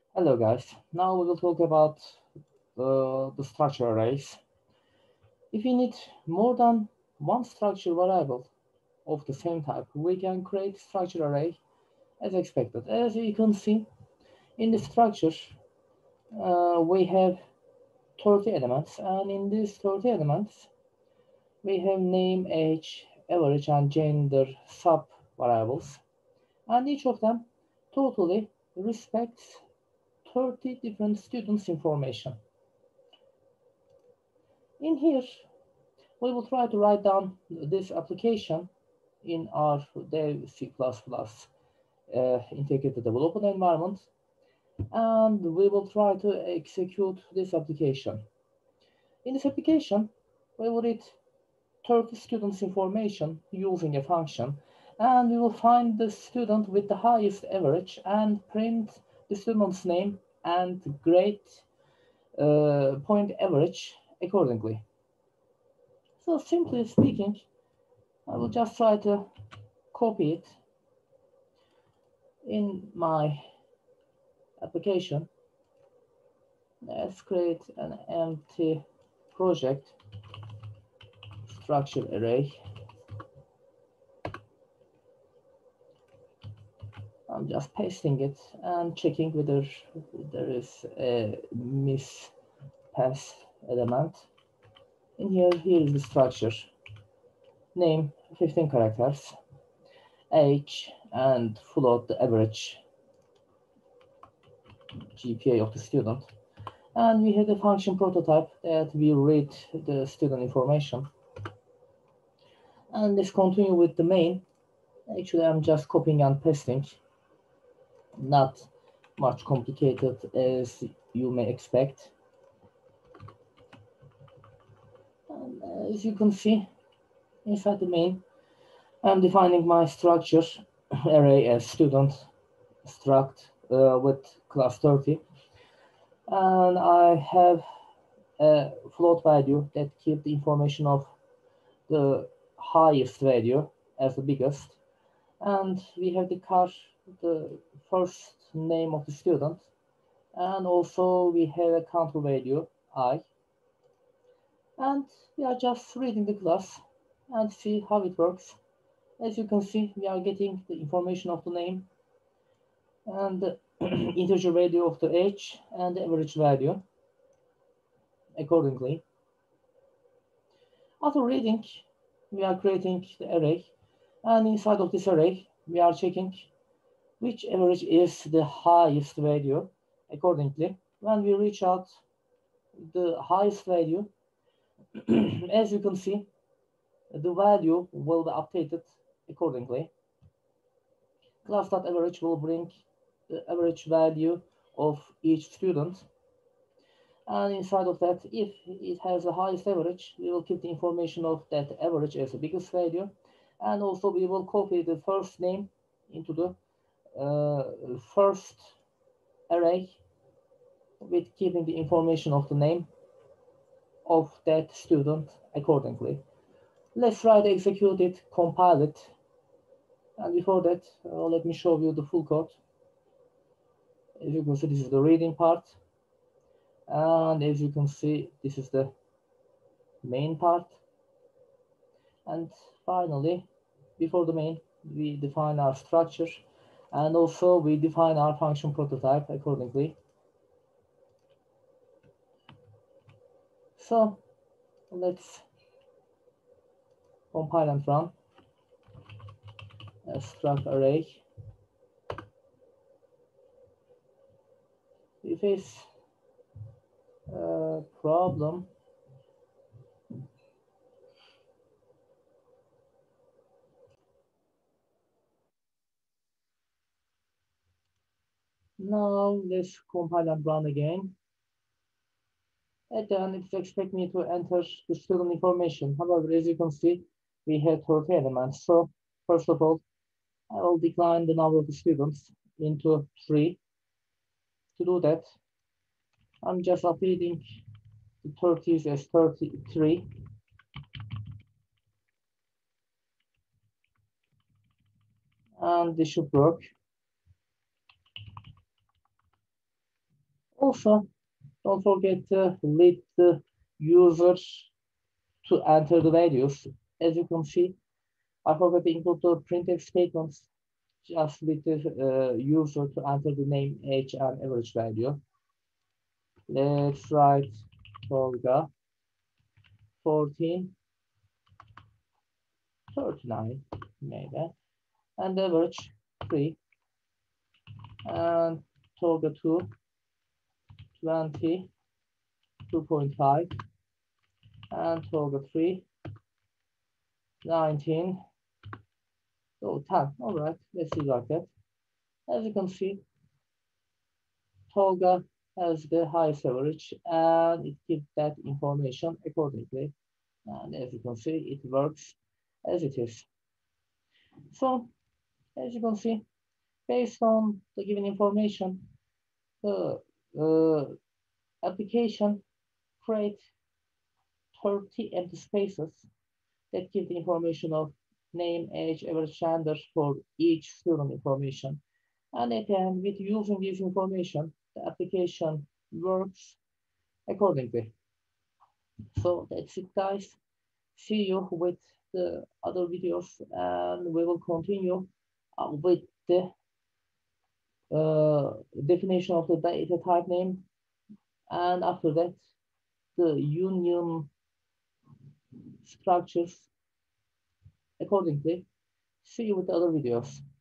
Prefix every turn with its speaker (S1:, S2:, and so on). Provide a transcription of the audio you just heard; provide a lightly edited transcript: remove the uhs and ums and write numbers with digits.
S1: Hello guys, now we will talk about the structure arrays. If we need more than one structure variable of the same type, we can create structure array as expected. As you can see, in the structure, we have 30 elements, and in these 30 elements, we have name, age, average, and gender sub variables, and each of them totally respects 30 different students' information. In here, we will try to write down this application in our Dev C++ integrated development environment, and we will try to execute this application. In this application, we will read 30 students' information using a function, and we will find the student with the highest average and print the student's name and grade point average accordingly. So simply speaking, I will just try to copy it in my application. Let's create an empty project structure array. I'm just pasting it and checking whether there is a mispass element. In here is the structure. Name 15 characters, age, and float the average GPA of the student. And we have the function prototype that will read the student information. And let's continue with the main. Actually, I'm just copying and pasting. Not much complicated as you may expect. And as you can see, inside the main, I'm defining my structure array as student struct with class 30. And I have a float value that keeps the information of the highest value as the biggest, and we have the first name of the student, and also we have a counter value I, and we are just reading the class and see how it works. As you can see, we are getting the information of the name and the integer value of the age and the average value accordingly. After reading, we are creating the array, and inside of this array, we are checking which average is the highest value accordingly. When we reach out the highest value, as you can see, the value will be updated accordingly. Class.average will bring the average value of each student. And inside of that, if it has the highest average, we will keep the information of that average as the biggest value. And also we will copy the first name into the first array with keeping the information of the name of that student accordingly. Let's try to execute it, compile it. And before that, let me show you the full code. As you can see, this is the reading part. And as you can see, this is the main part. And finally, before the main, we define our structure, and also we define our function prototype accordingly. So let's compile and run a struct array. We face a problem. Now let's compile and run again. At the end, it expects me to enter the student information. However, as you can see, we have 30 elements. So first of all, I will decline the number of the students into 3. To do that, I'm just updating the 30s as 33. And this should work. also, don't forget to let the user to enter the values. As you can see, I forgot to include the printf statements. Just let the user to enter the name, age, and average value. Let's write Tolga 14, 39, maybe, and average 3, and Tolga 2, 20, 2.5, and Tolga 3, 19, so 10. All right, let's see like that. As you can see, Tolga has the highest average, and it gives that information accordingly. And as you can see, it works as it is. So, as you can see, based on the given information, the application creates 30 empty spaces that give the information of name, age, average, gender for each student information. And at the end, with using this information, the application works accordingly. So that's it, guys. See you with the other videos, and we will continue with the definition of the data type name, and after that, the union structures accordingly. See you with the other videos.